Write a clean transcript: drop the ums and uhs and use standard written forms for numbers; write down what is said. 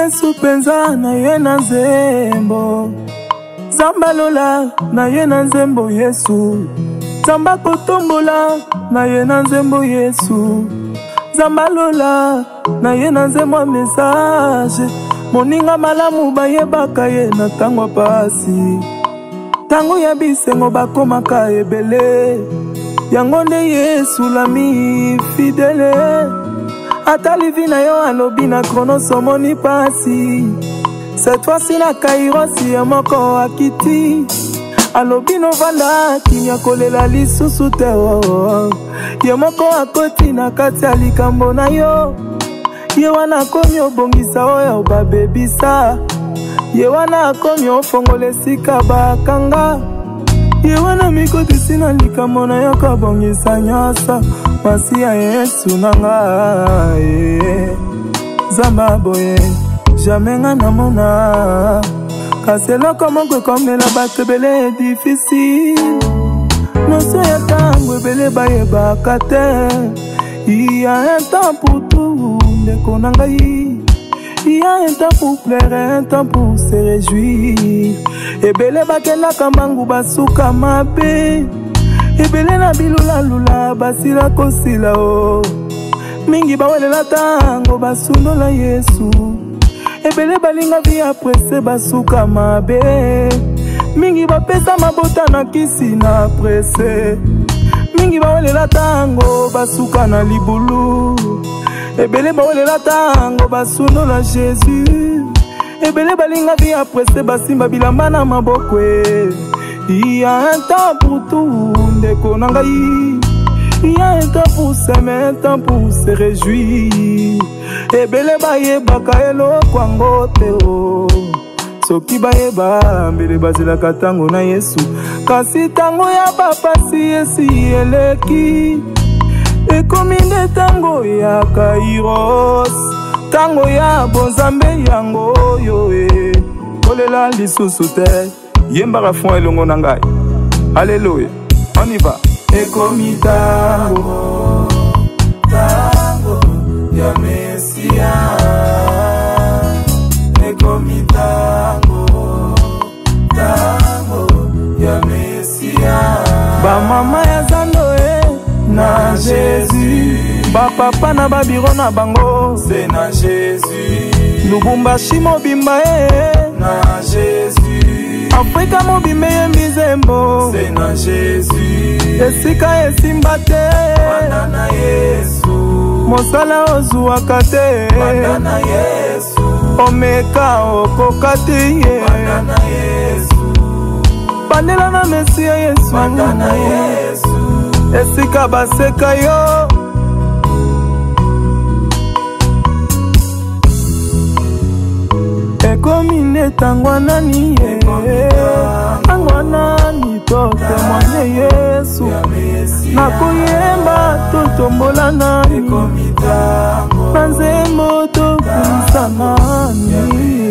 Yesu penza na ye na nzembo, Zamba lola na ye na nzembo Yesu, Zamba kotombola na ye na nzembo Yesu, Zamba lola na ye na nzembo message, moninga malamu bayebaka ye na tango pasi, tango ya bisengo bakomaka ebele, yango nde Yesu lami fidele, ata livi na yo alobi na kronoso moni pasi, cette fois-ci na kairosi ya moko akiti, alobi no vanda kinya kolela lisusu te ye moko akoti na kati ya likambo na yo, ye wana akomi obongisa oyo babebisa, ye wana akomi ofongola esika bakanga, ye wana mikotisi na likambo na yo kobongisa nyonso, masi ya Yesu na ngai Zamba boye jamais nga namona, kasi eloko moko ekomela bato ebele difficile, noso ya ntango ebele bayebaka te, il y a un temps pour tout ndeko na ngai, il y a un temps pour plaire, un temps pour se réjouir, ebele bakendaka mbangu basuka mabe, ebele na bilulalula basila kosila o, mingi bawelela tango basundola Yesu, ebele balinga via presse basuka mabe, mingi bapesa mabota na kisi na presse, mingi bawelela tango basuka na libulu, ebele bawelela tango basundola Jésus, ebele balinga via presse basimba bilamba na mabokwe, il y a un temps pour tout ndeko na ngai, il y a un temps pour s'aimer, un temps pour se réjouir, ebele bayebaka eloko yango te o, soki bayeba mbele bazelaka tango na Yesu, kasi tango ya bapasi esi eleki, ekomi nde tango ya kairos, tango ya bonzambe yango oyo kolela lisusu te, yembaka fond elongo na ngai, alleluya, on y va. Ekomi tango, tango ya Mesia, ekomi tango, tango ya Mesia, ba mama ya zando na Jésus, ba papa na ba biro na bango c'est na Jésus, Lubumbashi mobimba na Jésus, Afrika mobimba mbizembo c'est na Jésus, esika esimba te wana na Yesu, mosala ozuwaka te wana na Yesu, omeka okoka te wana na Yesu, bandela na Mesia Yesu wana na Yesu, esika baseka yo ekomi netango nani ye, tango nani to témoigner Yesu, nakoyemba totombola nani, na nzembo tokumisa nani.